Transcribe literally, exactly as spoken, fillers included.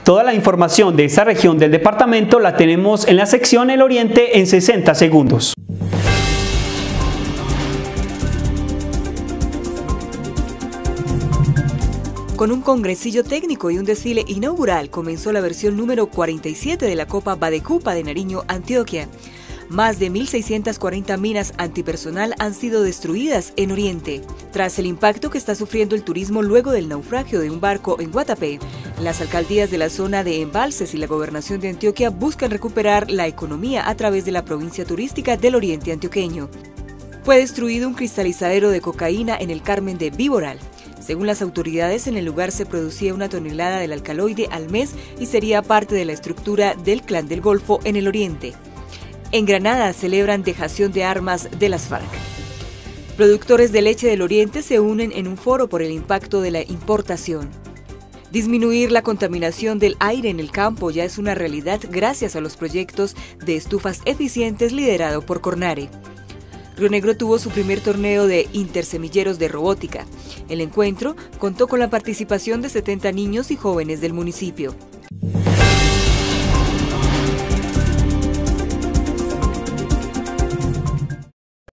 Toda la información de esa región del departamento la tenemos en la sección El Oriente en sesenta segundos. Con un congresillo técnico y un desfile inaugural comenzó la versión número cuarenta y siete de la Copa Badecupa de Nariño, Antioquia. Más de mil seiscientas cuarenta minas antipersonal han sido destruidas en Oriente. Tras el impacto que está sufriendo el turismo luego del naufragio de un barco en Guatapé, las alcaldías de la zona de Embalses y la gobernación de Antioquia buscan recuperar la economía a través de la provincia turística del Oriente antioqueño. Fue destruido un cristalizadero de cocaína en el Carmen de Viboral. Según las autoridades, en el lugar se producía una tonelada del alcaloide al mes y sería parte de la estructura del Clan del Golfo en el Oriente. En Granada celebran dejación de armas de las FARC. Productores de leche del Oriente se unen en un foro por el impacto de la importación. Disminuir la contaminación del aire en el campo ya es una realidad gracias a los proyectos de estufas eficientes liderado por Cornare. Río Negro tuvo su primer torneo de intersemilleros de robótica. El encuentro contó con la participación de setenta niños y jóvenes del municipio.